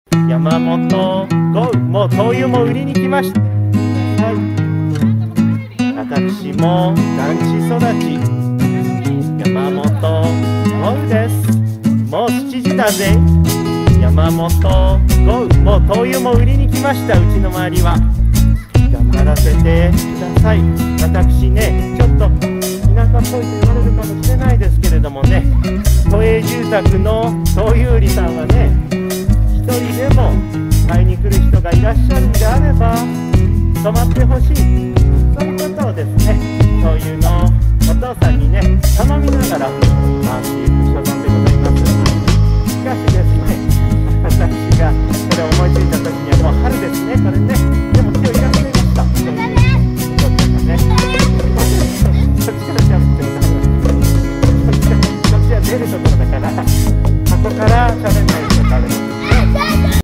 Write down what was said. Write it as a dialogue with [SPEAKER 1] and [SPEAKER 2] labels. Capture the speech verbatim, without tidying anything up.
[SPEAKER 1] 山本豪雨、もう灯油も売りに来ました。はい、私も団地育ち山本豪雨です。もうしちじだぜ。山本豪雨、もう灯油も売りに来ました。うちの周りは頑張らせてください。私ね、ちょっと田舎っぽいと言われるかもしれないですけれどもね、都営住宅の灯油売りさんはね、一人でも買いに来る人がいらっしゃるんであれば泊まってほしい、そういうことをですね、灯油のお父さんにね頼みながら回っている